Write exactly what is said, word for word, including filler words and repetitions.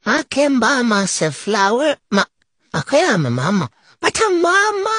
I can buy myself flower. Ma, okay, I'm a mama. But a mama!